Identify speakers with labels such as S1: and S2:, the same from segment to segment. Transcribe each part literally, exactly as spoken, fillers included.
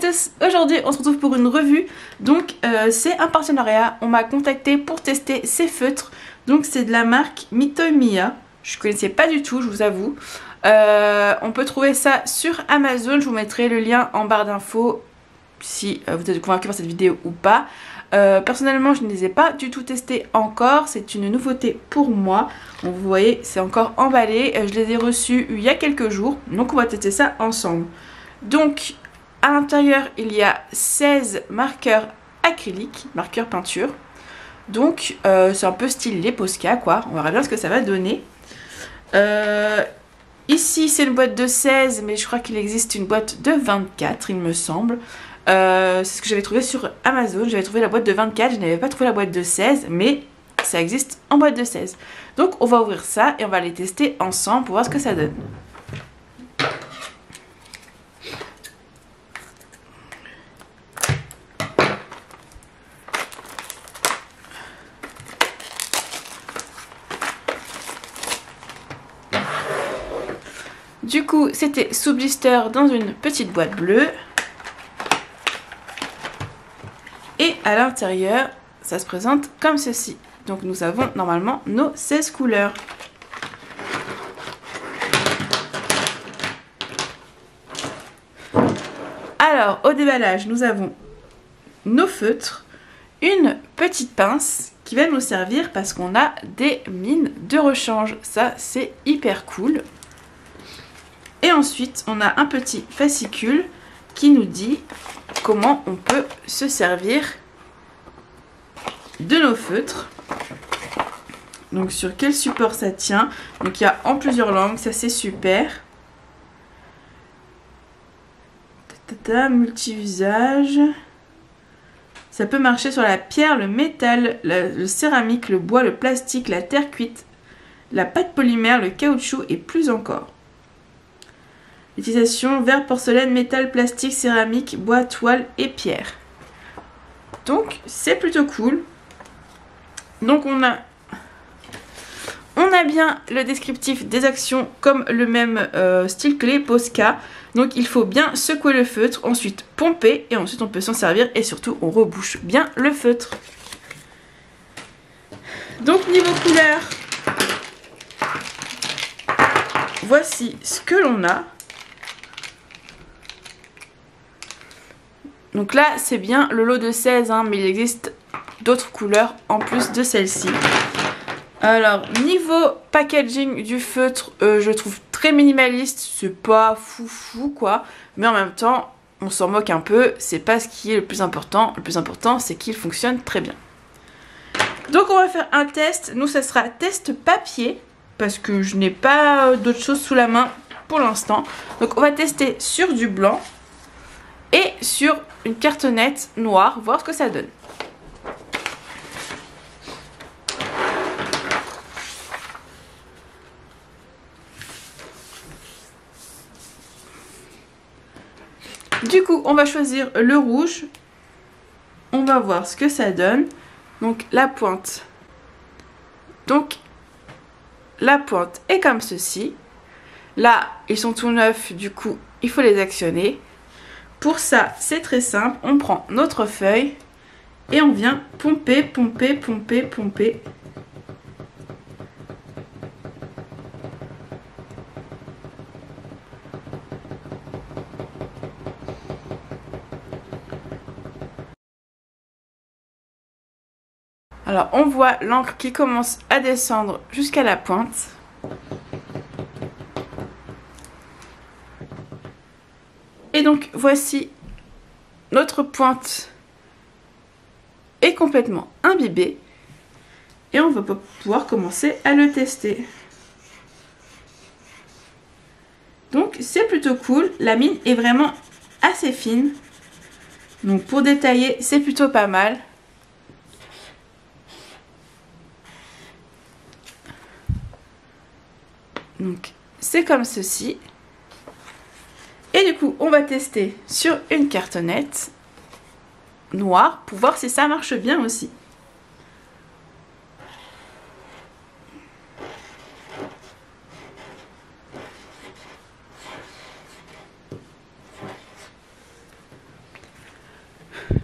S1: tous, aujourd'hui on se retrouve pour une revue. Donc euh, c'est un partenariat, on m'a contacté pour tester ces feutres. Donc c'est de la marque Mito Miya, je connaissais pas du tout, je vous avoue. euh, On peut trouver ça sur Amazon, je vous mettrai le lien en barre d'infos si euh, vous êtes convaincu par cette vidéo ou pas. Euh, personnellement je ne les ai pas du tout testés encore, c'est une nouveauté pour moi. Donc, vous voyez c'est encore emballé, je les ai reçus il y a quelques jours, donc on va tester ça ensemble. Donc à l'intérieur il y a seize marqueurs acryliques, marqueurs peinture. Donc euh, c'est un peu style les Posca quoi, on verra bien ce que ça va donner. euh, Ici c'est une boîte de seize, mais je crois qu'il existe une boîte de vingt-quatre il me semble. Euh, c'est ce que j'avais trouvé sur Amazon, j'avais trouvé la boîte de vingt-quatre, je n'avais pas trouvé la boîte de seize, mais ça existe en boîte de seize. Donc on va ouvrir ça et on va les tester ensemble pour voir ce que ça donne. Du coup c'était sous blister dans une petite boîte bleue. Et à l'intérieur, ça se présente comme ceci. Donc nous avons normalement nos seize couleurs. Alors au déballage, nous avons nos feutres, une petite pince qui va nous servir parce qu'on a des mines de rechange. Ça c'est hyper cool. Et ensuite, on a un petit fascicule qui nous dit comment on peut se servir de nos feutres. Donc sur quel support ça tient. Donc il y a en plusieurs langues, ça c'est super. Tata, multi-usage. Ça peut marcher sur la pierre, le métal, le, le céramique, le bois, le plastique, la terre cuite, la pâte polymère, le caoutchouc et plus encore. Utilisation verre, porcelaine, métal, plastique, céramique, bois, toile et pierre. Donc c'est plutôt cool. Donc on a on a bien le descriptif des actions comme le même euh, style que les Posca. Donc il faut bien secouer le feutre, ensuite pomper et ensuite on peut s'en servir et surtout on rebouche bien le feutre. Donc niveau couleur, voici ce que l'on a. Donc là c'est bien le lot de seize hein, mais il existe d'autres couleurs en plus de celle-ci. Alors niveau packaging du feutre, euh, je trouve très minimaliste, c'est pas fou fou quoi, mais en même temps on s'en moque un peu, c'est pas ce qui est le plus important, le plus important c'est qu'il fonctionne très bien. Donc on va faire un test, nous ça sera test papier, parce que je n'ai pas d'autre chose sous la main pour l'instant. Donc on va tester sur du blanc et sur une cartonnette noire, voir ce que ça donne. Du coup, on va choisir le rouge. On va voir ce que ça donne. Donc la pointe. Donc la pointe est comme ceci. Là, ils sont tout neufs, du coup, il faut les actionner. Pour ça, c'est très simple, on prend notre feuille et on vient pomper, pomper, pomper, pomper. Alors on voit l'encre qui commence à descendre jusqu'à la pointe. Et donc voici notre pointe est complètement imbibée et on va pouvoir commencer à le tester. Donc c'est plutôt cool, la mine est vraiment assez fine. Donc pour détailler c'est plutôt pas mal. Donc c'est comme ceci. Et du coup, on va tester sur une cartonnette noire pour voir si ça marche bien aussi.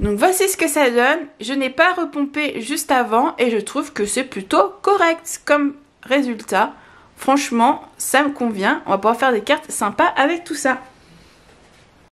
S1: Donc voici ce que ça donne. Je n'ai pas repompé juste avant et je trouve que c'est plutôt correct comme résultat. Franchement, ça me convient. On va pouvoir faire des cartes sympas avec tout ça.